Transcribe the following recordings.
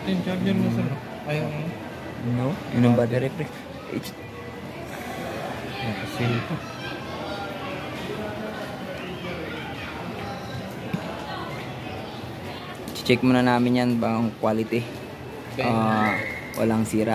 Ito yung charger mo sir. Ayaw mo. No? Yun ang battery pre. Nakasil ito. Check muna namin yan bang quality. Walang sira.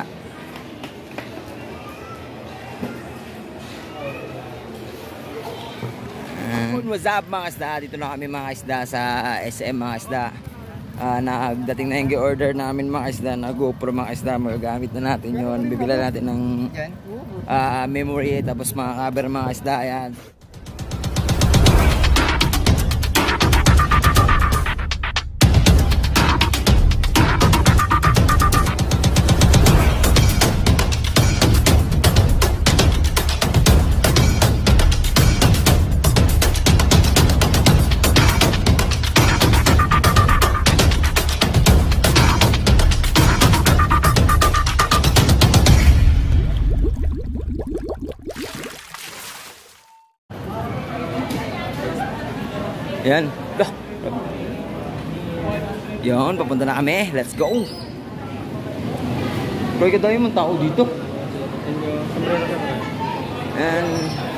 What's up mga isda? Dito na kami mga isda sa SM mga isda. Nagdating na yung order namin mga isda na GoPro mga isda. Magagamit na natin yun. Bibila natin ng memory tapos mga cover mga isda. Ayan. Yan. Yan, papunta na kami. Let's go. Bro, ka tayo mong tao dito. And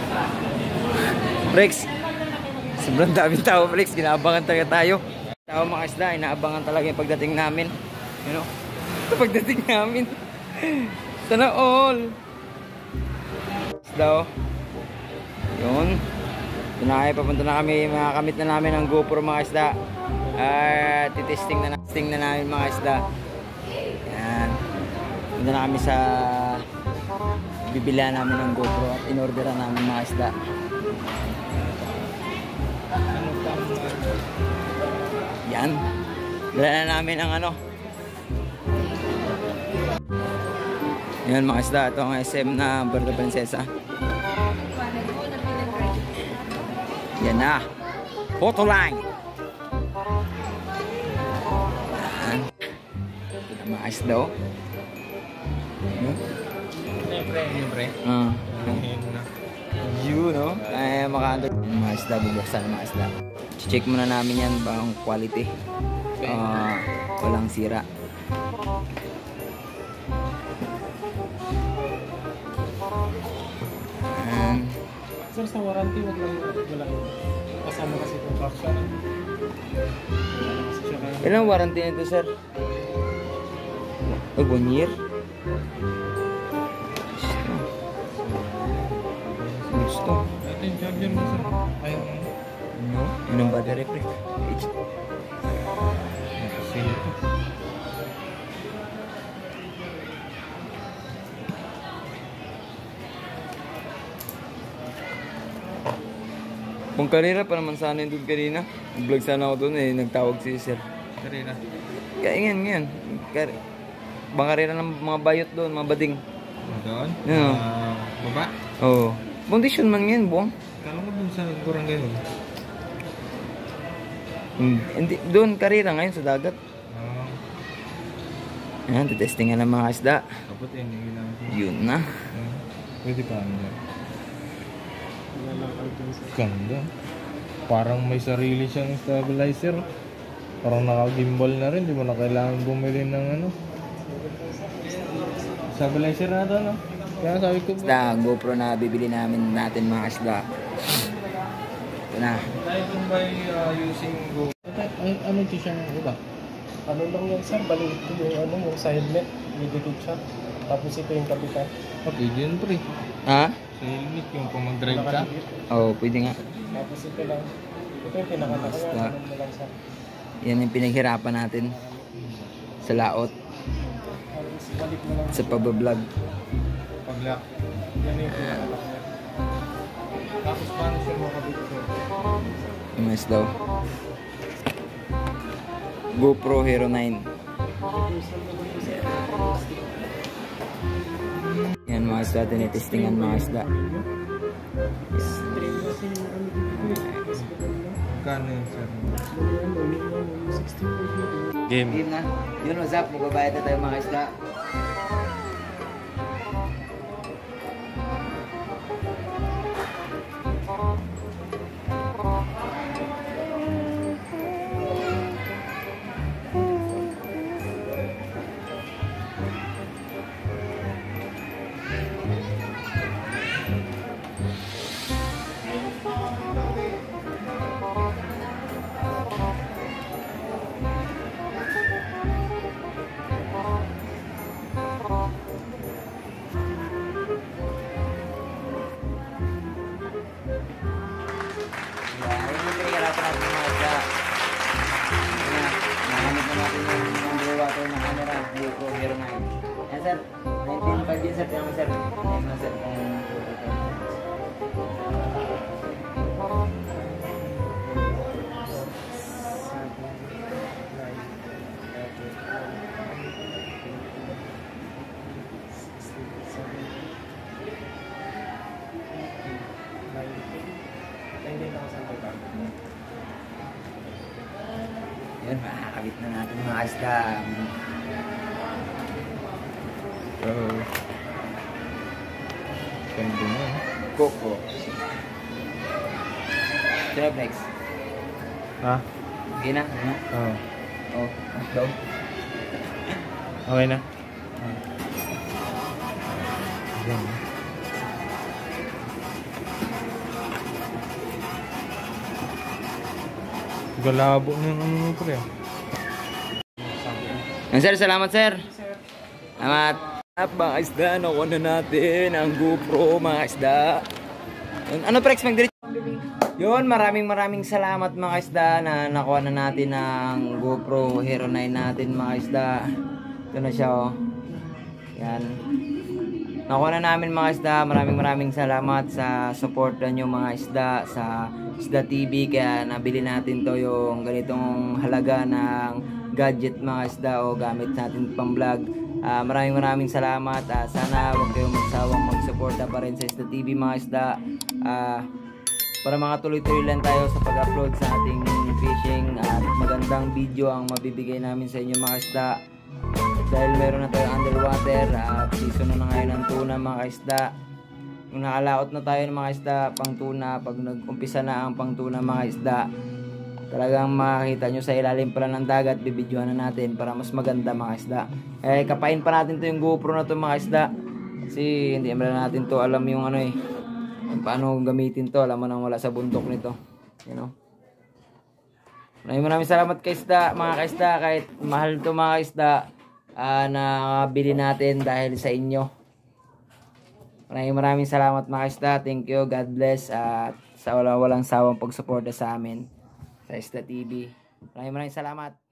Rex. Sobrang daming tao, Rex. Kinaabangan talaga tayo. Tao mga isda, inaabangan talaga yung pagdating namin. You know? Pagdating namin. Sana all. Isda, oh. Yun. Papunta na kami, makakamit na namin ang GoPro mga isda. Titesting na namin mga isda. Yan. Punta na kami sa bibila namin ng GoPro at inorderan namin mga isda. Yan. Dala na namin ang ano. Yan mga isda, ito ang SM na Puerto Princesa. Yan na. Photo line. Yan. Ito na mga isda, oh. Siyempre. You, no? Ay, maka-under. Mga isda, bubuksan ng mga isda. Check muna namin yan bang quality. Walang sira. Sir, sa warranty, wala kasama kasi itong box siya. Ilang warranty nito, sir? 1 year? Gusto. Ito yung charger mo sir. Ayaw mo. No? Yun ang battery pre. Nakasil ito. Kung karera pa naman sana yung doon kanina. Nag-vlog sana ako doon eh. Nagtawag si sir. Karina. Kaya ngayon. Bang karera ng mga bayot doon, mga bading. Doon? Yeah. Baba? Oo. Foundation man ngayon, buwang. Kala mo dun sa barangay mo? Hindi, doon karera ngayon sa dagat. Ayan, titestingan ng mga isda. Kapot yun yung ginamit. Yun na. Pwede pa ano. Ganda. Parang may sarili siyang stabilizer. Parang naka-gimbal na rin. Di mo na kailangan bumili ng ano. Stabilizer na ito, no? Kaya sabi ko Isda, GoPro na bibili natin mga isda. Ito na. tayo kung by using GoPro. Ano ito siyang iba? Ano lang yan sir? Balik ito yung ano, yung sa helmet. Idikit siya. Tapos ito yung kapitan. Okay, yun pre. Ha? Sa helmet yung kung mag-drive ka. Oo, pwede nga. Tapos ito lang. Ito yung pinakataka Basta. yan. Ano mo lang siya. Yan yung pinaghirapan natin sa laot, Tapos balik mo lang. sa pabablog. Pag-lock. Yan yung pinakataka yan. Tapos paano siya makabit sir? Mas daw. GoPro Hero 9. Yan mga isda, tinitestingan mga isda. Kano yun sir? Game na. Yun, what's up? Magbabayad na tayo mga isda. underwater na camera, GoPro Hero 9. Yan sir, 19.5 din sir, tiyama sir. Yan na sir kung yun, makakabit na natin mga isda. Ganda mo. Coco. Cineplex. Ha? Okay na? Ano? Oo. Oh, go. Okay na? Ayan. Galabo na yung ano mo pre. Yan sir, salamat sir. Salamat. Mga isda, nakuha na natin ang GoPro mga isda. Yun, ano Prex, magdiretso? Yun, maraming salamat mga isda na nakuha na natin ang GoPro Hero 9 natin mga isda. Ito na siya oh. Yan. Nakuha na namin mga isda. Maraming salamat sa support nyo mga isda sa Isda TV. Kaya nabili natin to yung ganitong halaga ng gadget mga isda o gamit natin pang vlog. Maraming salamat. Sana huwag kayong magsawang magsuporta pa rin sa Isda TV mga isda. Para mga tuloy-tuloy lang tayo sa pag-upload sa ating fishing at magandang video ang mabibigay namin sa inyo mga isda. Dahil meron na tayo underwater at season na ngayon ng tuna mga isda. Kung nakalaot na tayo ng mga isda pang tuna, pag nag-umpisa na ang pang tuna mga isda, talagang makikita nyo sa ilalim pala ng dagat, bibidyohan na natin para mas maganda mga isda. Kapain pa natin to yung GoPro na to mga isda. Kasi hindi natin to alam yung ano paano gamitin to. Alam mo nang wala sa bundok nito. You know? Maraming salamat kay isda, mga kaisda. Kahit mahal to mga isda, na bili natin dahil sa inyo. Maraming salamat mga isda. Thank you, God bless. At sa walang sawang pagsuporta sa amin sa Isda TV. Maraming salamat.